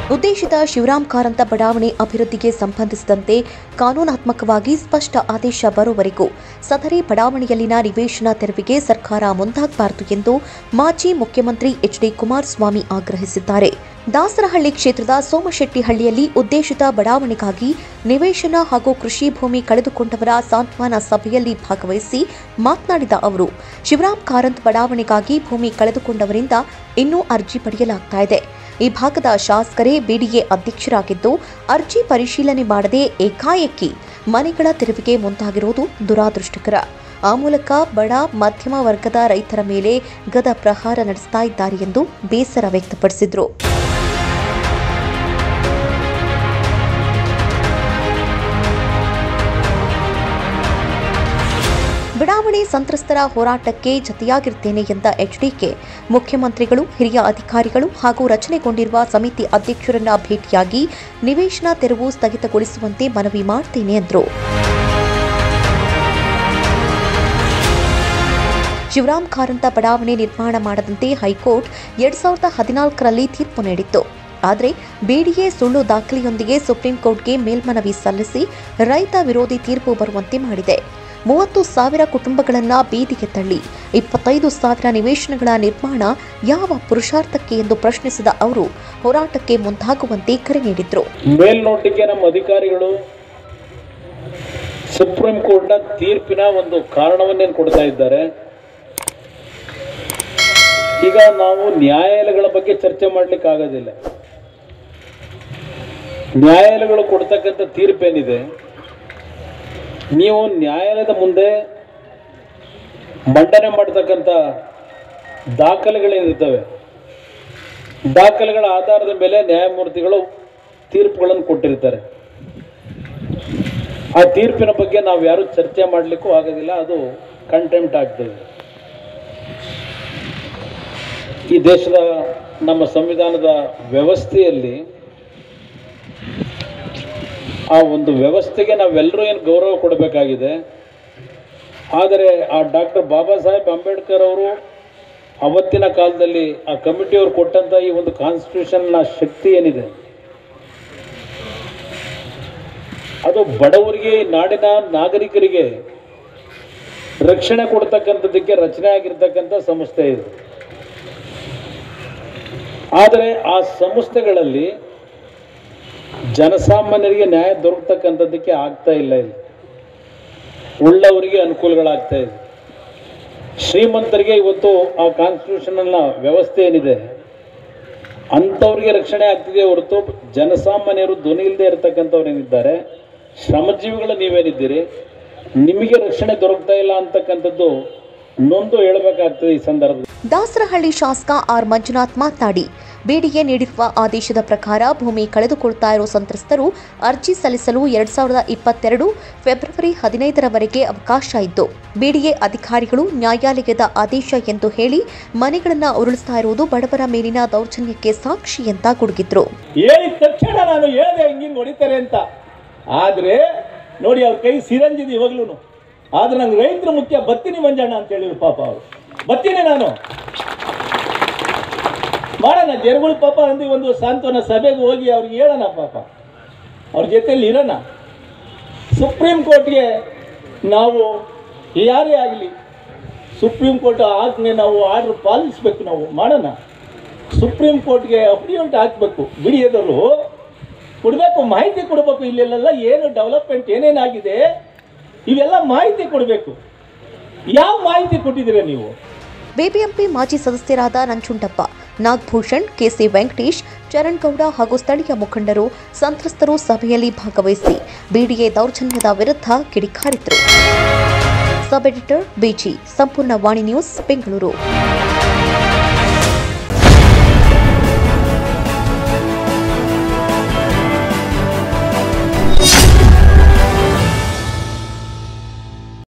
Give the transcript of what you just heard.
ಉದ್ದೇಶಿತ ಶಿವರಾಮ್ ಕಾರಂತ ಬಡಾವಣೆ ಅಭಿವೃದ್ಧಿಗೆ ಸಂಬಂಧಿಸಿದಂತೆ ಕಾನೂನಾತ್ಮಕವಾಗಿ ಸ್ಪಷ್ಟ ಆದೇಶ ಬರುವವರೆಗೂ ಸದರಿ ಬಡಾವಣೆಯಲ್ಲಿನ ನಿವೇಶನ ತೆರವಿಗೆ ಸರ್ಕಾರ ಮುಂದಾಗಬಾರದು ಎಂದು ಮಾಜಿ ಮುಖ್ಯಮಂತ್ರಿ ಎಚ್ಡಿ ಕುಮಾರಸ್ವಾಮಿ ಆಗ್ರಹಿಸಿದ್ದಾರೆ. ದಾಸರಹಳ್ಳಿ ಕ್ಷೇತ್ರದ ಸೋಮಶೆಟ್ಟಿಹಳ್ಳಿಯಲ್ಲಿ ಉದ್ದೇಶಿತ ಬಡಾವಣೆಗಾಗಿ ನಿವೇಶನ ಹಾಗೂ ಕೃಷಿ ಭೂಮಿ ಕಳೆದುಕೊಂಡವರ ಸಾಂತ್ವನ ಸಭೆಯಲ್ಲಿ ಭಾಗವಹಿಸಿ ಮಾತನಾಡಿದ ಅವರು, ಶಿವರಾಮ್ ಕಾರಂತ್ ಬಡಾವಣೆಗಾಗಿ ಭೂಮಿ ಕಳೆದುಕೊಂಡವರಿಂದ ಇನ್ನೂ ಅರ್ಜಿ ಪಡೆಯಲಾಗ್ತಾ ಇದೆ. ಈ ಭಾಗದ ಶಾಸಕರೇ ಬಿಡಿಎ ಅಧ್ಯಕ್ಷರಾಗಿದ್ದು ಅರ್ಜಿ ಪರಿಶೀಲನೆ ಮಾಡದೆ ಏಕಾಏಕಿ ಮನೆಗಳ ತೆರವಿಗೆ ಮುಂದಾಗಿರುವುದು ದುರಾದೃಷ್ಟಕರ. ಆ ಮೂಲಕ ಬಡ ಮಧ್ಯಮ ವರ್ಗದ ರೈತರ ಮೇಲೆ ಗದ ಪ್ರಹಾರ ನಡೆಸ್ತಾ ಇದ್ದಾರೆ ಎಂದು ಬೇಸರ ವ್ಯಕ್ತಪಡಿಸಿದರು. ಬಡಾವಣೆ ಸಂತ್ರಸ್ತರ ಹೋರಾಟಕ್ಕೆ ಜತೆಯಾಗಿರುತ್ತೇನೆ ಎಂದ ಎಚ್ಡಿಕೆ ಮುಖ್ಯಮಂತ್ರಿಗಳು, ಹಿರಿಯ ಅಧಿಕಾರಿಗಳು ಹಾಗೂ ರಚನೆಗೊಂಡಿರುವ ಸಮಿತಿ ಅಧ್ಯಕ್ಷರನ್ನ ಭೇಟಿಯಾಗಿ ನಿವೇಶನ ತೆರವು ಸ್ಥಗಿತಗೊಳಿಸುವಂತೆ ಮನವಿ ಮಾಡ್ತೇನೆ ಎಂದರು. ಶಿವರಾಮ್ ಕಾರಂತ ಬಡಾವಣೆ ನಿರ್ಮಾಣ ಮಾಡದಂತೆ ಹೈಕೋರ್ಟ್ 2014ರಲ್ಲಿ ತೀರ್ಪು ನೀಡಿತ್ತು. ಆದರೆ ಬಿಡಿಎ ಸುಳ್ಳು ದಾಖಲೆಯೊಂದಿಗೆ ಸುಪ್ರೀಂ ಕೋರ್ಟ್ಗೆ ಮೇಲ್ಮನವಿ ಸಲ್ಲಿಸಿ ರೈತ ವಿರೋಧಿ ತೀರ್ಪು ಬರುವಂತೆ ಮಾಡಿದೆ. 30,000 ಕುಟುಂಬಗಳನ್ನು ಬೀದಿಗೆ ತಳ್ಳಿ 25,000 ನಿವೇಶನಗಳ ನಿರ್ಮಾಣ ಯಾವ ಪುರುಷಾರ್ಥಕ್ಕೆ ಎಂದು ಪ್ರಶ್ನಿಸಿದ ಅವರು ಹೋರಾಟಕ್ಕೆ ಮುಂದಾಗುವಂತೆ ಕರೆ ನೀಡಿದರು. ಮೇಲ್ನೋಟಕ್ಕೆ ನಮ್ಮ ಅಧಿಕಾರಿಗಳು ಸುಪ್ರೀಂ ಕೋರ್ಟ್ನ ತೀರ್ಪಿನ ಒಂದು ಕಾರಣವನ್ನೇನು ಕೊಡ್ತಾ ಇದ್ದಾರೆ. ಈಗ ನಾವು ನ್ಯಾಯಾಲಯಗಳ ಬಗ್ಗೆ ಚರ್ಚೆ ಮಾಡಲಿಕ್ಕೆ ಆಗೋದಿಲ್ಲ. ನ್ಯಾಯಾಲಯಗಳು ಕೊಡ್ತಕ್ಕಂಥ ತೀರ್ಪೇನಿದೆ, ನೀವು ನ್ಯಾಯಾಲಯದ ಮುಂದೆ ಮಂಡನೆ ಮಾಡತಕ್ಕಂಥ ದಾಖಲೆಗಳೇನಿರ್ತವೆ, ದಾಖಲೆಗಳ ಆಧಾರದ ಮೇಲೆ ನ್ಯಾಯಮೂರ್ತಿಗಳು ತೀರ್ಪುಗಳನ್ನು ಕೊಟ್ಟಿರ್ತಾರೆ. ಆ ತೀರ್ಪಿನ ಬಗ್ಗೆ ನಾವು ಯಾರು ಚರ್ಚೆ ಮಾಡಲಿಕ್ಕೂ ಆಗೋದಿಲ್ಲ, ಅದು ಕಂಟೆಂಪ್ಟ್ ಆಗ್ತದೆ. ಈ ದೇಶದ ನಮ್ಮ ಸಂವಿಧಾನದ ವ್ಯವಸ್ಥೆಯಲ್ಲಿ ಆ ಒಂದು ವ್ಯವಸ್ಥೆಗೆ ನಾವೆಲ್ಲರೂ ಏನು ಗೌರವ ಕೊಡಬೇಕಾಗಿದೆ. ಆದರೆ ಆ ಡಾಕ್ಟರ್ ಬಾಬಾ ಸಾಹೇಬ್ ಅಂಬೇಡ್ಕರ್ ಅವರು ಅವತ್ತಿನ ಕಾಲದಲ್ಲಿ ಆ ಕಮಿಟಿಯವರು ಕೊಟ್ಟಂಥ ಈ ಒಂದು ಕಾನ್ಸ್ಟಿಟ್ಯೂಷನ್ನ ಶಕ್ತಿ ಏನಿದೆ, ಅದು ಬಡವರಿಗೆ, ನಾಡಿನ ನಾಗರಿಕರಿಗೆ ರಕ್ಷಣೆ ಕೊಡ್ತಕ್ಕಂಥದ್ದಕ್ಕೆ ರಚನೆ ಆಗಿರ್ತಕ್ಕಂಥ ಸಂಸ್ಥೆ ಇದೆ. ಆದರೆ ಆ ಸಂಸ್ಥೆಗಳಲ್ಲಿ ಜನಸಾಮಾನ್ಯರಿಗೆ ನ್ಯಾಯ ದೊರಕತಕ್ಕಂಥದ್ದಕ್ಕೆ ಆಗ್ತಾ ಇಲ್ಲ. ಇಲ್ಲಿ ಉಳ್ಳವರಿಗೆ ಅನುಕೂಲಗಳಾಗ್ತಾ ಇದೆ. ಶ್ರೀಮಂತರಿಗೆ ಇವತ್ತು ಆ ಕಾನ್ಸ್ಟಿಟ್ಯೂಷನ್ನ ವ್ಯವಸ್ಥೆ ಏನಿದೆ ಅಂಥವ್ರಿಗೆ ರಕ್ಷಣೆ ಆಗ್ತಿದೆ ಹೊರತು ಜನಸಾಮಾನ್ಯರು ಧ್ವನಿ ಇಲ್ಲದೆ ಇರತಕ್ಕಂಥವ್ರು ಏನಿದ್ದಾರೆ, ಶ್ರಮಜೀವಿಗಳು ನೀವೇನಿದ್ದೀರಿ, ನಿಮಗೆ ರಕ್ಷಣೆ ದೊರಕ್ತಾ ಇಲ್ಲ ಅಂತಕ್ಕಂಥದ್ದು ನೊಂದು ಹೇಳಬೇಕಾಗ್ತದೆ ಈ ಸಂದರ್ಭದಲ್ಲಿ. ದಾಸರಹಳ್ಳಿ ಶಾಸಕ ಆರ್ ಮಂಜುನಾಥ್ ಮಾತನಾಡಿ, ಬಿಡಿಎ ನೀಡಿರುವ ಆದೇಶದ ಪ್ರಕಾರ ಭೂಮಿ ಕಳೆದುಕೊಳ್ತಾ ಇರುವ ಸಂತ್ರಸ್ತರು ಅರ್ಜಿ ಸಲ್ಲಿಸಲು 2022 ಫೆಬ್ರವರಿ 15ರವರೆಗೆ ಅವಕಾಶ ಇದ್ದು, ಬಿಡಿಎ ಅಧಿಕಾರಿಗಳು ನ್ಯಾಯಾಲಯದ ಆದೇಶ ಎಂದು ಹೇಳಿ ಮನೆಗಳನ್ನು ಉರುಳಿಸ್ತಾ ಇರುವುದು ಬಡವರ ಮೇಲಿನ ದೌರ್ಜನ್ಯಕ್ಕೆ ಸಾಕ್ಷಿ ಅಂತ ಗುಡುಗಿದ್ರು. ಹೇಳಿದ ತಕ್ಷಣ ನಾನು ಹೇಳಿದೆ ಹಿಂಗಿಂಗ್ ಹೊಡಿತಾರೆ ಅಂತ. ಆದರೆ ನೋಡಿ ಅವ್ರ ಕೈ ಸಿರಂಜಿದೆ ಇವಾಗ್ಲೂ. ಆದ್ರೆ ನಂಗೆ ರೈತರು ಮುಖ್ಯ, ಬತ್ತೀನಿ ಮಂಜಣ್ಣ ಅಂತ ಹೇಳಿದ್ರು. ಪಾಪ ಅವರು ಬತ್ತೀನಿ, ನಾನು ಮಾಡೋಣ ಜನಗಳು ಪಾಪ ಅಂದು ಒಂದು ಸಾಂತ್ವನ ಸಭೆಗೆ ಹೋಗಿ ಅವ್ರಿಗೆ ಹೇಳೋಣ, ಪಾಪ ಅವ್ರ ಜೊತೆಯಲ್ಲಿ ಇರೋಣ. ಸುಪ್ರೀಂ ಕೋರ್ಟ್ಗೆ ನಾವು ಯಾರೇ ಆಗಲಿ ಸುಪ್ರೀಂ ಕೋರ್ಟ್ ಆಜ್ಞೆ ನಾವು ಆರ್ಡ್ರ್ ಪಾಲಿಸಬೇಕು. ನಾವು ಮಾಡೋಣ, ಸುಪ್ರೀಂ ಕೋರ್ಟ್ಗೆ ಅಫಿಡವಿಟ್ ಹಾಕಬೇಕು. ಬಿಡಿಯದವರು ಕೊಡಬೇಕು, ಮಾಹಿತಿ ಕೊಡಬೇಕು. ಇಲ್ಲೆಲ್ಲ ಏನು ಡೆವಲಪ್ಮೆಂಟ್ ಏನೇನಾಗಿದೆ ಇವೆಲ್ಲ ಮಾಹಿತಿ ಕೊಡಬೇಕು. ಯಾವ ಮಾಹಿತಿ ಕೊಟ್ಟಿದ್ದೀರಾ ನೀವು? ಬಿಬಿಎಂಪಿ ಮಾಜಿ ಸದಸ್ಯರಾದ ನಂಜುಂಡಪ್ಪ, ನಾಗಭೂಷಣ್, ಕೆಸಿ ವೆಂಕಟೇಶ್, ಚರಣ್ ಗೌಡ ಹಾಗೂ ಸ್ಥಳೀಯ ಮುಖಂಡರು, ಸಂತ್ರಸ್ತರು ಸಭೆಯಲ್ಲಿ ಭಾಗವಹಿಸಿ ಬಿಡಿಎ ದೌರ್ಜನ್ಯದ ವಿರುದ್ಧ ಕಿಡಿಕಾರಿದರು. ಸಬ್ ಎಡಿಟರ್ ಬಿಜಿ, ಸಂಪೂರ್ಣ ವಾಣಿ ನ್ಯೂಸ್, ಬೆಂಗಳೂರು.